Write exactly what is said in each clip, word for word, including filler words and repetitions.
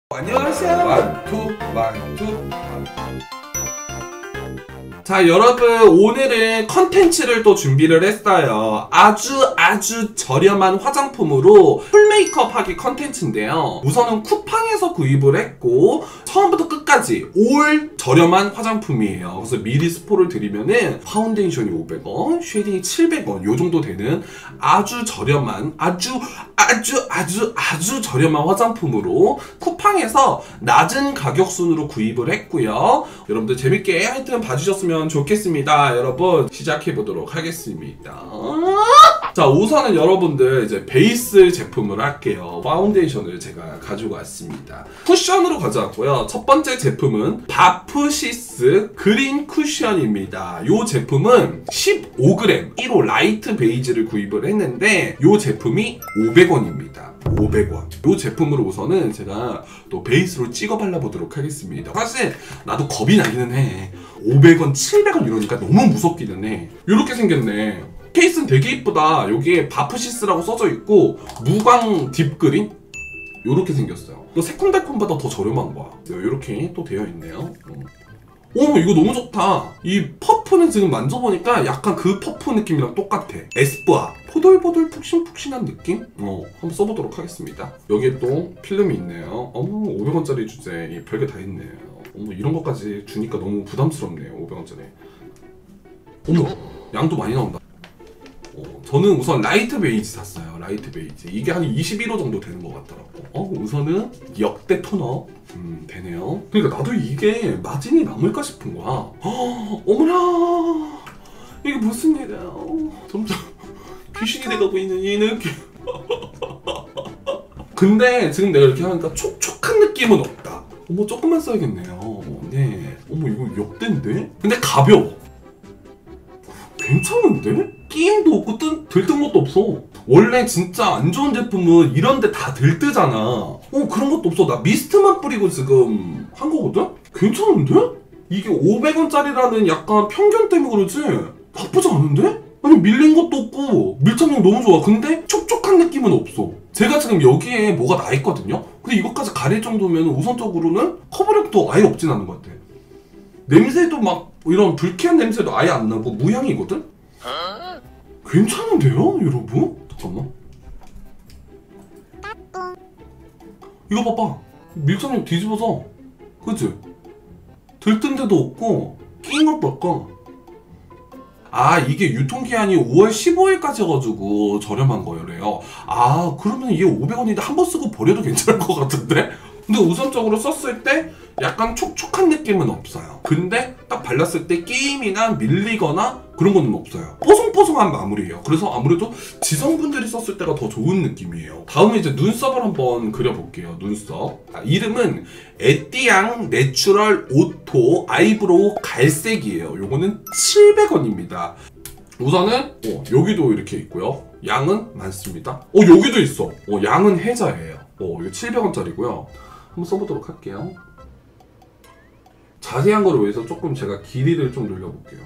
안녕하세요. 완투 완투. 자, 여러분, 오늘은 컨텐츠를 또 준비를 했어요. 아주 아주 저렴한 화장품으로 풀 메이크업 하기 컨텐츠인데요. 우선은 쿠팡에서 구입을 했고 처음부터 끝까지 올 저렴한 화장품이에요. 그래서 미리 스포를 드리면은 파운데이션이 오백 원, 쉐딩이 칠백 원 요 정도 되는 아주 저렴한 아주 아주 아주 아주 저렴한 화장품으로 쿠팡에서 낮은 가격순으로 구입을 했고요. 여러분들 재밌게 하여튼 봐주셨으면 좋겠습니다. 여러분 시작해보도록 하겠습니다. 자, 우선은 여러분들 이제 베이스 제품을 할게요. 파운데이션을 제가 가지고 왔습니다. 쿠션으로 가져왔고요. 첫 번째 제품은 바프시스 그린 쿠션입니다. 이 제품은 십오 그램 일 호 라이트 베이지를 구입을 했는데 이 제품이 오백 원입니다. 오백 원. 이 제품으로 우선은 제가 또 베이스로 찍어 발라보도록 하겠습니다. 사실 나도 겁이 나기는 해. 오백 원, 칠백 원 이러니까 너무 무섭기는 해. 이렇게 생겼네. 케이스는 되게 이쁘다. 여기에 바프시스라고 써져 있고 무광 딥그린? 요렇게 생겼어요. 또 새콤달콤보다 더 저렴한 거야. 요렇게 또 되어 있네요. 오, 이거 너무 좋다. 이 퍼프는 지금 만져보니까 약간 그 퍼프 느낌이랑 똑같아. 에스쁘아 포돌포돌 푹신푹신한 느낌? 어, 한번 써보도록 하겠습니다. 여기에 또 필름이 있네요. 어머, 오백 원짜리 주제. 이 별게 다 있네요. 어머, 이런 것까지 주니까 너무 부담스럽네요. 오백 원짜리. 어머, 양도 많이 나온다. 어, 저는 우선 라이트 베이지 샀어요. 라이트 베이지. 이게 한 이십일 호 정도 되는 것 같더라고. 어, 우선은 역대 토너. 음, 되네요. 그러니까 나도 이게 마진이 남을까 싶은 거야. 허, 어머나, 이게 무슨 일이야. 점점 귀신이 돼가고 있는 이 느낌. 근데 지금 내가 이렇게 하니까 촉촉한 느낌은 없다. 어머, 조금만 써야겠네요. 네. 어머, 이거 역대인데? 근데 가벼워. 괜찮은데? 끼임도 없고 뜬, 들뜬 것도 없어. 원래 진짜 안 좋은 제품은 이런데 다 들뜨잖아. 어, 그런 것도 없어. 나 미스트만 뿌리고 지금 한 거거든? 괜찮은데? 이게 오백 원짜리라는 약간 편견 때문에 그러지 나쁘지 않은데? 아니, 밀린 것도 없고 밀착력 너무 좋아. 근데 촉촉한 느낌은 없어. 제가 지금 여기에 뭐가 나 있거든요? 근데 이것까지 가릴 정도면 우선적으로는 커버력도 아예 없진 않은 것 같아. 냄새도 막 이런 불쾌한 냄새도 아예 안 나고 무향이거든? 괜찮은데요, 여러분? 잠깐만. 이거 봐봐. 밀착력 뒤집어서. 그치? 들뜬 데도 없고 끼인 것도 없고. 아, 이게 유통기한이 오월 십오일까지여가지고 저렴한 거래요. 아, 그러면 이게 오백 원인데 한 번 쓰고 버려도 괜찮을 것 같은데? 근데 우선적으로 썼을 때 약간 촉촉한 느낌은 없어요. 근데 딱 발랐을 때 끼임이나 밀리거나 그런 거는 없어요. 뽀송뽀송한 마무리예요. 그래서 아무래도 지성분들이 썼을 때가 더 좋은 느낌이에요. 다음은 이제 눈썹을 한번 그려볼게요. 눈썹. 아, 이름은 에띠앙 내추럴 오토 아이브로우 갈색이에요. 요거는 칠백 원입니다. 우선은 어, 여기도 이렇게 있고요. 양은 많습니다. 어, 여기도 있어. 어, 양은 해자예요. 어, 이거 칠백 원짜리고요. 한번 써보도록 할게요. 자세한 거를 위해서 조금 제가 길이를 좀 늘려볼게요.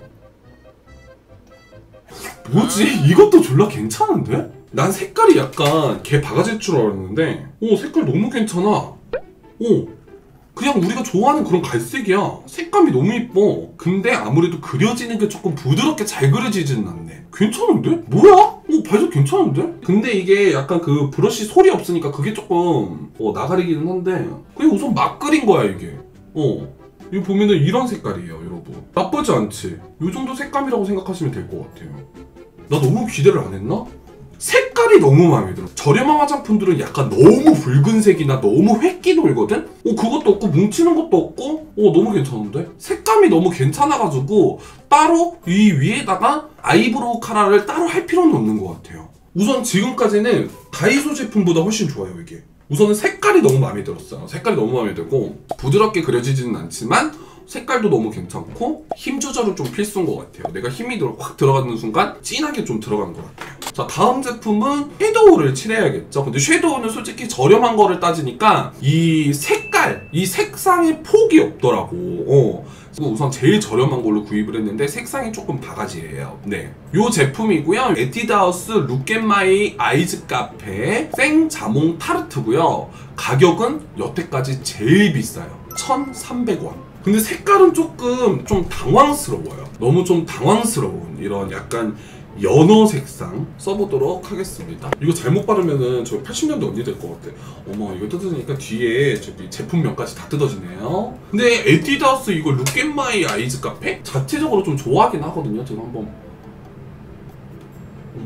뭐지? 이것도 졸라 괜찮은데? 난 색깔이 약간 개 바가지일 줄 알았는데 오, 색깔 너무 괜찮아. 오, 그냥 우리가 좋아하는 그런 갈색이야. 색감이 너무 이뻐. 근데 아무래도 그려지는 게 조금 부드럽게 잘 그려지지는 않네. 괜찮은데? 뭐야? 오, 발색 괜찮은데? 근데 이게 약간 그 브러쉬 솔이 없으니까 그게 조금 어, 나가리기는 한데 그냥 우선 막 그린 거야 이게. 어, 이거 보면은 이런 색깔이에요, 여러분. 나쁘지 않지? 이 정도 색감이라고 생각하시면 될 것 같아요. 나 너무 기대를 안 했나? 색깔이 너무 마음에 들어. 저렴한 화장품들은 약간 너무 붉은색이나 너무 획기 돌거든? 어, 그것도 없고 뭉치는 것도 없고 어, 너무 괜찮은데? 색감이 너무 괜찮아가지고 따로 이 위에다가 아이브로우 카라를 따로 할 필요는 없는 것 같아요. 우선 지금까지는 다이소 제품보다 훨씬 좋아요, 이게. 우선은 색깔이 너무 마음에 들었어요. 색깔이 너무 마음에 들고 부드럽게 그려지지는 않지만 색깔도 너무 괜찮고 힘 조절은 좀 필수인 것 같아요. 내가 힘이 확 들어가는 순간 진하게 좀 들어가는 것 같아요. 자, 다음 제품은 섀도우를 칠해야겠죠. 근데 섀도우는 솔직히 저렴한 거를 따지니까 이 색깔, 이 색상의 폭이 없더라고. 어. 우선 제일 저렴한 걸로 구입을 했는데 색상이 조금 바가지예요. 네, 요 제품이고요. 에뛰드하우스 룩앤마이 아이즈 카페 생자몽 타르트고요. 가격은 여태까지 제일 비싸요. 천삼백 원. 근데 색깔은 조금 좀 당황스러워요. 너무 좀 당황스러운 이런 약간 연어 색상 써보도록 하겠습니다. 이거 잘못 바르면은 저 팔십 년대 언니 될 것 같아. 어머, 이거 뜯으니까 뒤에 저기 제품명까지 다 뜯어지네요. 근데 에뛰드하우스 이거 룩앤마이 아이즈 카페 자체적으로 좀 좋아하긴 하거든요. 제가 한번 음.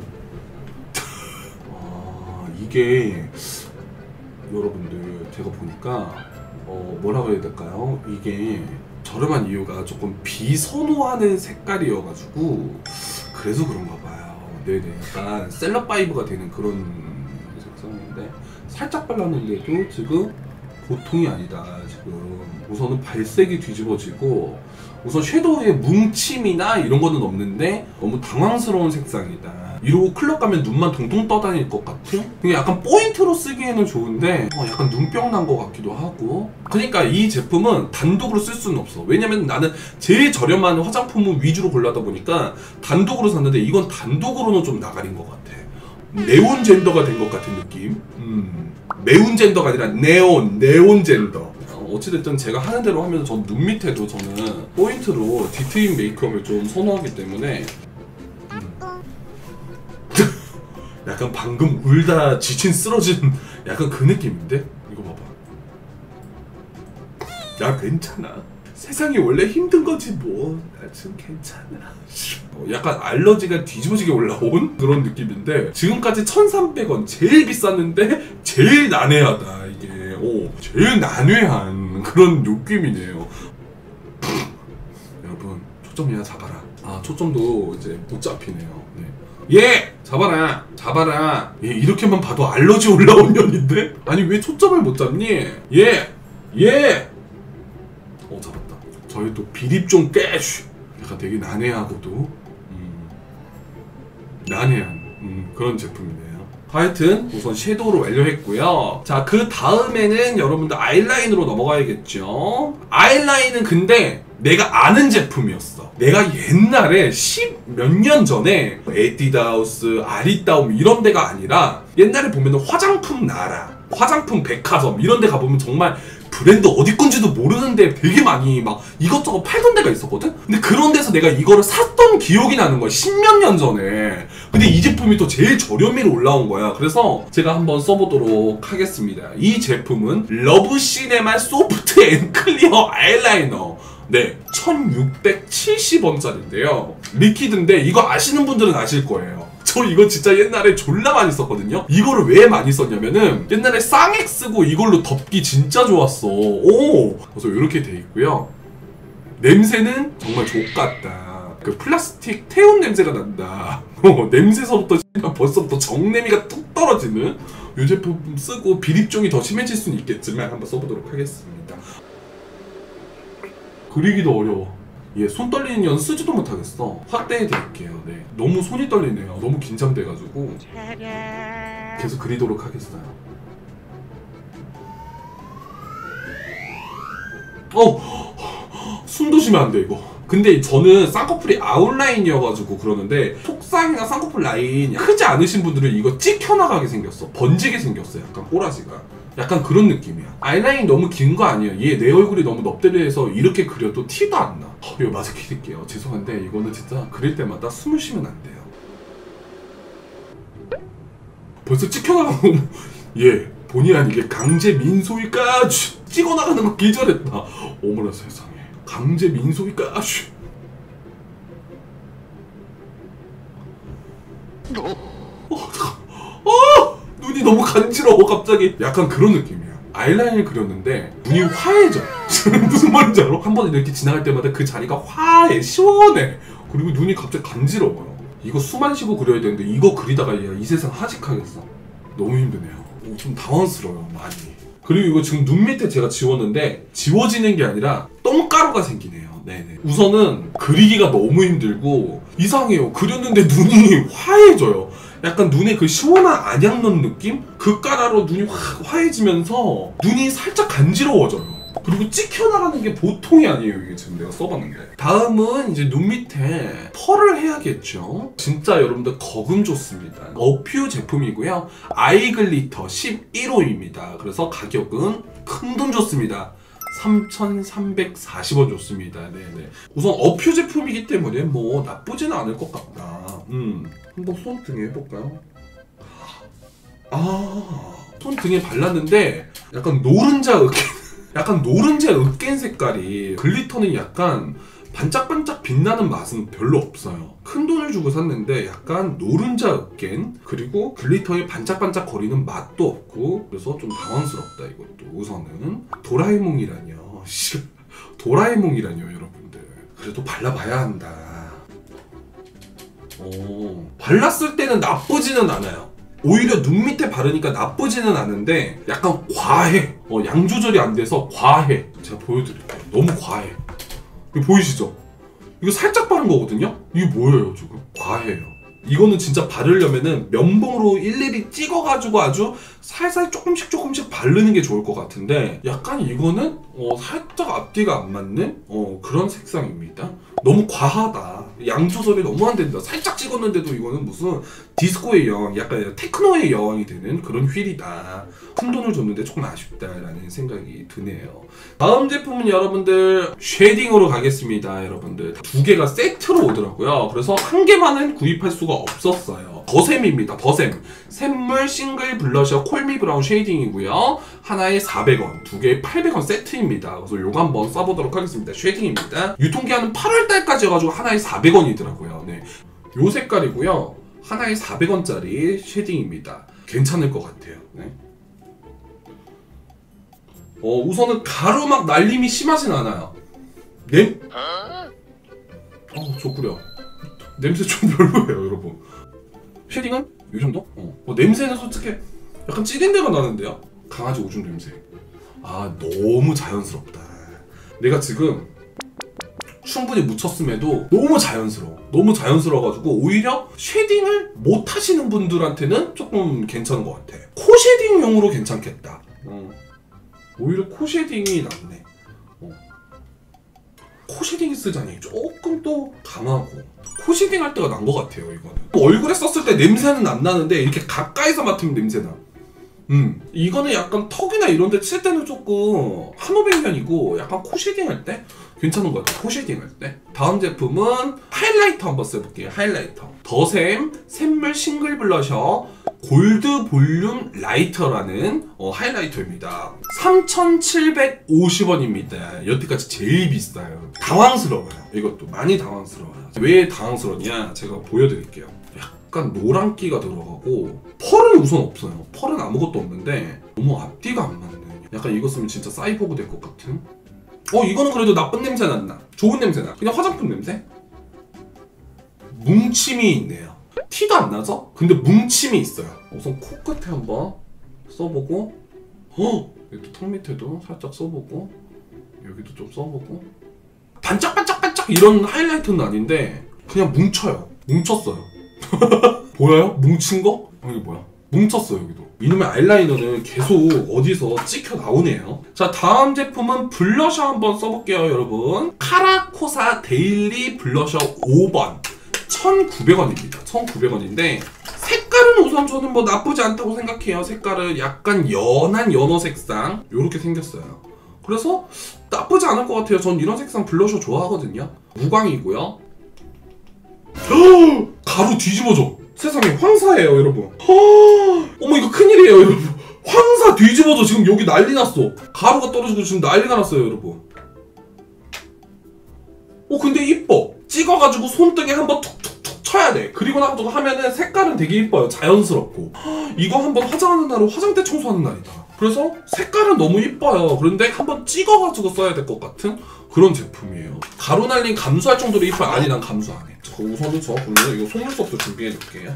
아, 이게 여러분들 제가 보니까 어, 뭐라고 해야 될까요? 이게 저렴한 이유가 조금 비선호하는 색깔이어가지고 그래서 그런가 봐요. 네네, 약간 셀럽바이브가 되는 그런 색상인데 살짝 발랐는데도 지금 보통이 아니다. 지금 우선은 발색이 뒤집어지고 우선 섀도우의 뭉침이나 이런 거는 없는데 너무 당황스러운 색상이다. 이러고 클럽 가면 눈만 동동 떠다닐 것 같은? 그게 약간 포인트로 쓰기에는 좋은데 어, 약간 눈병 난 것 같기도 하고. 그러니까 이 제품은 단독으로 쓸 수는 없어. 왜냐면 나는 제일 저렴한 화장품을 위주로 골라다 보니까 단독으로 샀는데 이건 단독으로는 좀 나가린 것 같아. 네온 젠더가 된 것 같은 느낌? 음, 매운 젠더가 아니라 네온, 네온 젠더. 어찌됐든 제가 하는 대로 하면서 전 눈 밑에도 저는 포인트로 디트인 메이크업을 좀 선호하기 때문에 음. 약간 방금 울다 지친 쓰러진 약간 그 느낌인데? 이거 봐봐. 야, 괜찮아. 세상이 원래 힘든 거지 뭐. 나 지금 괜찮아. 약간 알러지가 뒤집어지게 올라온 그런 느낌인데 지금까지 천삼백 원 제일 비쌌는데 제일 난해하다. 이게 오, 제일 난해한 그런 느낌이네요. 여러분, 초점이나 잡아라. 아, 초점도 이제 못 잡히네요. 네. 예! 잡아라! 잡아라! 얘 이렇게만 봐도 알러지 올라온 년인데? 아니, 왜 초점을 못 잡니? 예! 예! 어, 잡았다. 저희 또 비립종 깨쉬! 약간 되게 난해하고도 음, 난해한 음, 그런 제품이네요. 하여튼 우선 섀도우로 완료했고요. 자, 그 다음에는 여러분들 아이라인으로 넘어가야겠죠. 아이라인은 근데 내가 아는 제품이었어. 내가 옛날에 십 몇 년 전에 에뛰드하우스, 아리따움 이런 데가 아니라 옛날에 보면은 화장품 나라, 화장품 백화점 이런 데 가보면 정말 브랜드 어디 건지도 모르는데 되게 많이 막 이것저것 팔던 데가 있었거든? 근데 그런 데서 내가 이거를 샀던 기억이 나는 거야. 십몇 년 전에. 근데 이 제품이 또 제일 저렴이로 올라온 거야. 그래서 제가 한번 써보도록 하겠습니다. 이 제품은 러브시네마 소프트 앤 클리어 아이라이너. 네, 천육백칠십 원짜리인데요. 리퀴드인데 이거 아시는 분들은 아실 거예요. 저 이거 진짜 옛날에 졸라 많이 썼거든요. 이거를 왜 많이 썼냐면은 옛날에 쌍액 쓰고 이걸로 덮기 진짜 좋았어. 오! 그래서 이렇게 돼 있고요. 냄새는 정말 족같다. 그 플라스틱 태운 냄새가 난다. 어, 냄새서부터 벌써부터 정내미가 뚝 떨어지는 이 제품 쓰고 비립종이 더 심해질 수는 있겠지만 한번 써보도록 하겠습니다. 그리기도 어려워. 얘 손 떨리는 년 쓰지도 못하겠어. 확대해 드릴게요. 네, 너무 손이 떨리네요. 너무 긴장돼가지고 계속 그리도록 하겠어요. 어! 숨도 쉬면 안 돼 이거. 근데 저는 쌍꺼풀이 아웃라인이어가지고 그러는데 속쌍이나 쌍꺼풀 라인이 크지 않으신 분들은 이거 찍혀나가게 생겼어. 번지게 생겼어. 약간 꼬라지가. 약간 그런 느낌이야. 아이라인 너무 긴 거 아니에요. 얘 내 얼굴이 너무 넙대대해서 이렇게 그려도 티도 안 나. 어, 이거 마저 기릴게요. 죄송한데 이거는 진짜 그릴 때마다 숨을 쉬면 안 돼요. 벌써 찍혀나가고 얘 본의 아니게 강제 민소위까지 찍어나가는 거 기절했다. 어머나 세상에. 강제 민소위까지. 어, 어, 눈이 너무 간지러워 갑자기. 약간 그런 느낌이야. 아이라인을 그렸는데 눈이 화해져. 무슨 말인지 알아? 한 번 이렇게 지나갈 때마다 그 자리가 화해, 시원해. 그리고 눈이 갑자기 간지러워요. 이거 숨 안 쉬고 그려야 되는데 이거 그리다가 이 세상 하직하겠어. 너무 힘드네요. 좀 당황스러워요 많이. 그리고 이거 지금 눈 밑에 제가 지웠는데 지워지는 게 아니라 똥가루가 생기네요. 네네. 우선은 그리기가 너무 힘들고 이상해요. 그렸는데 눈이 화해져요. 약간 눈에 그 시원한 안약 넣은 느낌? 그 가라로 눈이 확 화해지면서 눈이 살짝 간지러워져요. 그리고 찍혀나가는 게 보통이 아니에요. 이게 지금 내가 써봤는 게. 다음은 이제 눈 밑에 펄을 해야겠죠. 진짜 여러분들 거금 좋습니다. 어퓨 제품이고요. 아이 글리터 십일 호입니다. 그래서 가격은 큰돈 좋습니다. 삼천삼백사십 원 줬습니다. 네네. 우선 어퓨 제품이기 때문에 뭐 나쁘지는 않을 것 같다. 음, 한번 손등에 해볼까요? 아, 손등에 발랐는데 약간 노른자 으깬 약간 노른자 으깬 색깔이, 글리터는 약간 반짝반짝 빛나는 맛은 별로 없어요. 큰 돈을 주고 샀는데 약간 노른자 으깬, 그리고 글리터에 반짝반짝 거리는 맛도 없고, 그래서 좀 당황스럽다. 이것도 우선은 도라에몽이라뇨. 도라에몽이라뇨 여러분들. 그래도 발라봐야 한다. 오, 발랐을 때는 나쁘지는 않아요. 오히려 눈 밑에 바르니까 나쁘지는 않은데 약간 과해. 어, 양 조절이 안 돼서 과해. 제가 보여드릴게요. 너무 과해. 이거 보이시죠? 이거 살짝 바른 거거든요? 이게 뭐예요 지금? 과해요. 이거는 진짜 바르려면은 면봉으로 일일이 찍어가지고 아주 살살 조금씩 조금씩 바르는 게 좋을 것 같은데, 약간 이거는 어, 살짝 앞뒤가 안 맞는 어, 그런 색상입니다. 너무 과하다. 양 조절이 너무 안 된다. 살짝 찍었는데도 이거는 무슨 디스코의 여왕, 약간 테크노의 여왕이 되는 그런 휠이다. 큰 돈을 줬는데 조금 아쉽다라는 생각이 드네요. 다음 제품은 여러분들 쉐딩으로 가겠습니다. 여러분들 두 개가 세트로 오더라고요. 그래서 한 개만은 구입할 수가 없었어요. 더샘입니다. 더샘 샘물 싱글 블러셔 콜미 브라운 쉐이딩이고요. 하나에 사백 원, 두 개에 팔백 원 세트입니다. 그래서 요거 한번 써보도록 하겠습니다. 쉐딩입니다. 유통기한은 팔월 달까지 여가지고 하나에 사백 원이더라고요. 네, 요 색깔이고요. 하나에 사백 원짜리 쉐딩입니다. 괜찮을 것 같아요. 네. 어, 우선은 가루막 날림이 심하진 않아요. 냄? 어, 좋구려. 냄새 좀 별로예요, 여러분. 쉐딩은 이 정도? 어. 어, 냄새는 솔직히 약간 찌린내가 나는데요? 강아지 오줌 냄새. 아, 너무 자연스럽다. 내가 지금 충분히 묻혔음에도 너무 자연스러워. 너무 자연스러워가지고 오히려 쉐딩을 못 하시는 분들한테는 조금 괜찮은 것 같아. 코 쉐딩용으로 괜찮겠다. 어. 오히려 코 쉐딩이 낫네. 어. 코 쉐딩이 쓰자니 조금 또 강하고, 코 쉐딩 할 때가 난 것 같아요. 이거는 얼굴에 썼을 때 냄새는 안 나는데 이렇게 가까이서 맡으면 냄새나. 음, 이거는 약간 턱이나 이런 데 칠 때는 조금 한오백년이고, 약간 코 쉐딩 할 때 괜찮은 것 같아요. 코 쉐딩 할 때. 다음 제품은 하이라이터 한번 써볼게요. 하이라이터 더샘 샘물 싱글 블러셔 골드 볼륨 라이터라는 어, 하이라이터입니다. 삼천칠백오십 원입니다. 여태까지 제일 비싸요. 당황스러워요. 이것도 많이 당황스러워요. 왜 당황스러웠냐, 제가 보여드릴게요. 약간 노란기가 들어가고, 펄은 우선 없어요. 펄은 아무것도 없는데 너무 앞뒤가 안 맞는, 약간 이거 쓰면 진짜 사이보그 될 것 같은. 어, 이거는 그래도 나쁜 냄새 안 나. 좋은 냄새 나. 그냥 화장품 냄새? 뭉침이 있네요. 티도 안 나죠? 근데 뭉침이 있어요. 우선 코끝에 한번 써보고, 어! 여기 턱 밑에도 살짝 써보고, 여기도 좀 써보고. 반짝반짝반짝 이런 하이라이터는 아닌데 그냥 뭉쳐요. 뭉쳤어요. 보여요? 뭉친 거? 어, 이게 뭐야? 뭉쳤어. 여기도. 이놈의 아이라이너는 계속 어디서 찍혀 나오네요. 자, 다음 제품은 블러셔 한번 써볼게요, 여러분. 카라코사 데일리 블러셔 오 번 천구백 원입니다. 천구백 원인데 색깔은 우선 저는 뭐 나쁘지 않다고 생각해요. 색깔은 약간 연한 연어 색상 요렇게 생겼어요. 그래서 나쁘지 않을 것 같아요. 전 이런 색상 블러셔 좋아하거든요. 무광이고요. 가루 뒤집어져. 세상에 황사예요, 여러분. 허... 어머, 이거 큰일이에요, 여러분. 황사 뒤집어져. 지금 여기 난리 났어. 가루가 떨어지고 지금 난리가 났어요, 여러분. 어, 근데 이뻐. 찍어가지고 손등에 한번 툭툭툭 쳐야 돼. 그리고 나서 하면은 색깔은 되게 이뻐요. 자연스럽고. 허... 이거 한번 화장하는 날은 화장대 청소하는 날이다. 그래서 색깔은 너무 이뻐요. 그런데 한번 찍어가지고 써야 될 것 같은 그런 제품이에요. 가루 날림 감수할 정도로 이뻐요. 아니, 난 감수 안 해. 저 우선은 저 그러면 이거 속눈썹도 준비해 줄게요.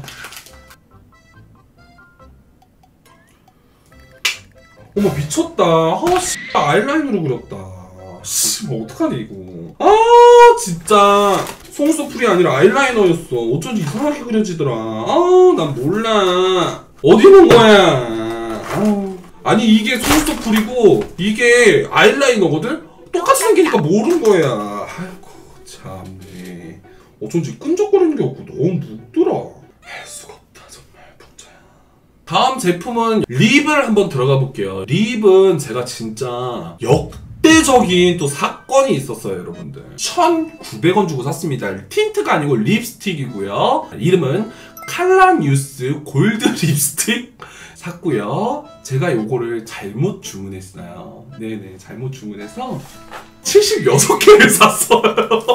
어머, 미쳤다. 아, 씨, 아이라인으로 그렸다. 씨, 뭐 어떡하니 이거. 아, 진짜 속눈썹 풀이 아니라 아이라이너였어. 어쩐지 이상하게 그려지더라. 아, 난 몰라. 어디 있는 거야. 아, 아니 이게 속눈썹 풀이고 이게 아이라이너거든? 똑같이 생기니까 모르는 거야. 아이고 참네. 어쩐지 끈적거리는 게 없고 너무 묵더라. 할 수가 없다 정말 복자야. 다음 제품은 립을 한번 들어가 볼게요. 립은 제가 진짜 역대적인 또 사건이 있었어요 여러분들. 천구백 원 주고 샀습니다. 틴트가 아니고 립스틱이고요. 이름은 칼라뉴스 골드 립스틱 샀고요. 제가 요거를 잘못 주문했어요. 네네 잘못 주문해서 칠십육 개를 샀어요.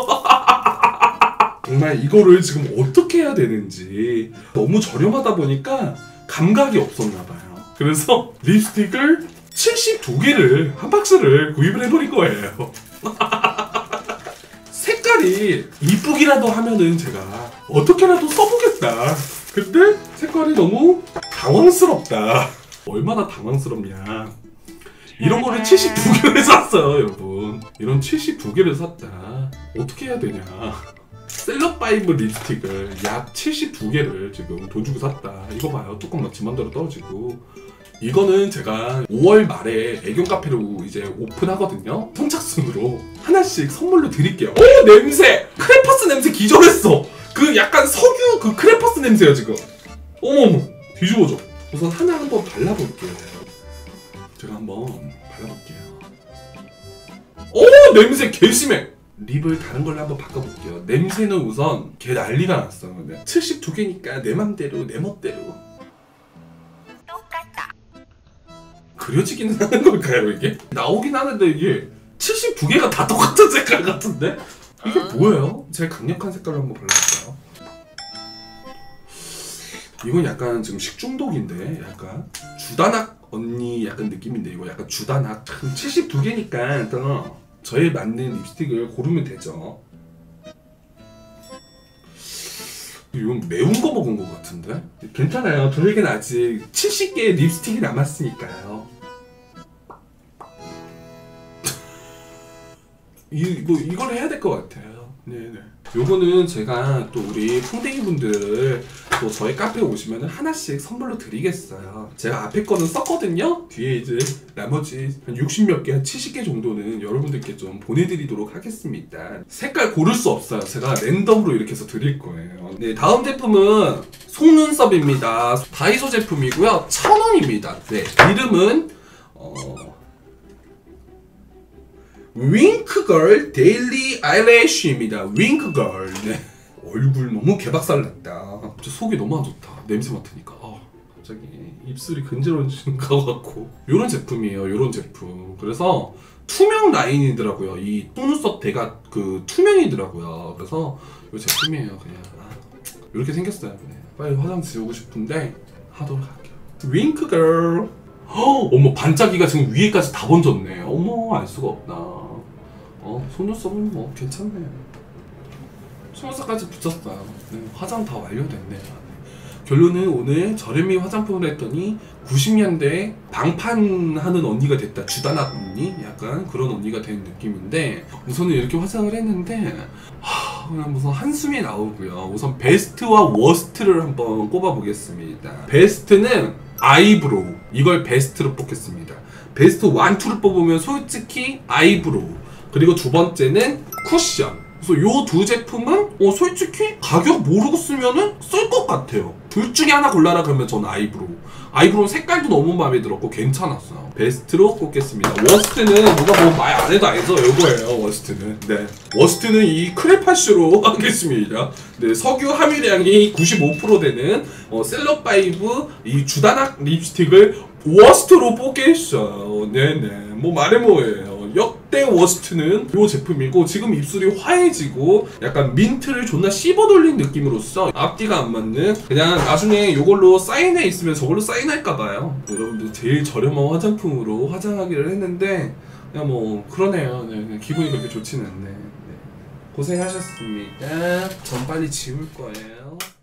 정말 이거를 지금 어떻게 해야 되는지 너무 저렴하다 보니까 감각이 없었나봐요. 그래서 립스틱을 칠십이 개를 한 박스를 구입을 해버린 거예요. 색깔이 이쁘기라도 하면은 제가 어떻게라도 써보겠다. 근데 색깔이 너무 당황스럽다. 얼마나 당황스럽냐. 이런 거를 칠십이 개를 샀어요 여러분. 이런 칠십이 개를 샀다. 어떻게 해야 되냐. 셀럽파이브 립스틱을 약 칠십이 개를 지금 돈 주고 샀다. 이거 봐요. 뚜껑 막 지만대로 떨어지고. 이거는 제가 오월 말에 애견 카페로 이제 오픈하거든요. 선착순으로 하나씩 선물로 드릴게요. 오 냄새! 크레파스 냄새 기절했어. 그 약간 석유 그 크레파스 냄새야 지금. 어머머 뒤집어져. 우선 하나 한번 발라볼게요. 제가 한번 발라볼게요. 오 냄새 개심해. 립을 다른 걸로 한번 바꿔볼게요. 냄새는 우선 개 난리가 났어. 칠십이 개니까 내 맘대로 내 멋대로 똑같다. 그려지기는 하는 걸까요 이게? 나오긴 하는데 이게 칠십이 개가 다 똑같은 색깔 같은데? 이게 뭐예요? 제가 강력한 색깔로 한번 발라볼까요? 이건 약간 지금 식중독인데 약간 주다낙 언니 약간 느낌인데 이거 약간 주다낙 칠십이 개니까 일단 저에 맞는 립스틱을 고르면 되죠. 이건 매운 거 먹은 것 같은데? 괜찮아요. 저에겐 아직 칠십 개의 립스틱이 남았으니까요. 이, 뭐 이걸 해야 될 것 같아요. 네네. 요거는 제가 또 우리 풍뎅이 분들 또 저희 카페에 오시면 하나씩 선물로 드리겠어요. 제가 앞에 거는 썼거든요. 뒤에 이제 나머지 한 육십 몇 개, 한 칠십 개 정도는 여러분들께 좀 보내드리도록 하겠습니다. 색깔 고를 수 없어요. 제가 랜덤으로 이렇게 해서 드릴 거예요. 네, 다음 제품은 속눈썹입니다. 다이소 제품이고요. 천 원입니다. 네, 이름은 어... 윙크걸 데일리 아이래쉬입니다. 윙크걸. 네. 얼굴 너무 개박살 났다. 저 속이 너무 안 좋다. 냄새 맡으니까. 아, 갑자기 입술이 근질거리는 것 같고. 요런 제품이에요. 요런 제품. 그래서 투명 라인이더라고요. 이 속눈썹 대가 그 투명이더라고요. 그래서 요 제품이에요. 그냥 아, 이렇게 생겼어요. 네. 빨리 화장 지우고 싶은데 하도록 할게요. 윙크걸. 어머 반짝이가 지금 위에까지 다 번졌네. 어머 알 수가 없다. 어 속눈썹은 뭐 괜찮네요. 속눈썹까지 붙였어요. 네, 화장 다 완료됐네요. 결론은 오늘 저렴이 화장품을 했더니 구십 년대 방판하는 언니가 됐다. 주다낙 언니? 약간 그런 언니가 된 느낌인데 우선은 이렇게 화장을 했는데 하, 그냥 우선 한숨이 나오고요. 우선 베스트와 워스트를 한번 꼽아보겠습니다. 베스트는 아이브로우. 이걸 베스트로 뽑겠습니다. 베스트 일, 이를 뽑으면 솔직히 아이브로우. 그리고 두 번째는 쿠션. 그래서 요 두 제품은 어 솔직히 가격 모르고 쓰면은 쓸 것 같아요. 둘 중에 하나 골라라 그러면 저는 아이브로우. 아이브로우 색깔도 너무 마음에 들었고 괜찮았어요. 베스트로 꼽겠습니다. 워스트는 누가 뭐 말 안 해도 알죠? 요거예요. 워스트는. 네. 워스트는 이 크레파쉬로 하겠습니다. 네. 석유 함유량이 구십오 퍼센트 되는 어, 셀럽파이브 이 주다낙 립스틱을 워스트로 뽑겠어요. 네네. 뭐 말해 뭐예요. 역대 워스트는 이 제품이고 지금 입술이 화해지고 약간 민트를 존나 씹어돌린 느낌으로써 앞뒤가 안 맞는 그냥 나중에 이걸로 사인회 있으면 저걸로 사인할까봐요. 여러분들 제일 저렴한 화장품으로 화장하기를 했는데 그냥 뭐 그러네요. 네, 기분이 그렇게 좋지는 않네. 네. 고생하셨습니다. 전 빨리 지울 거예요.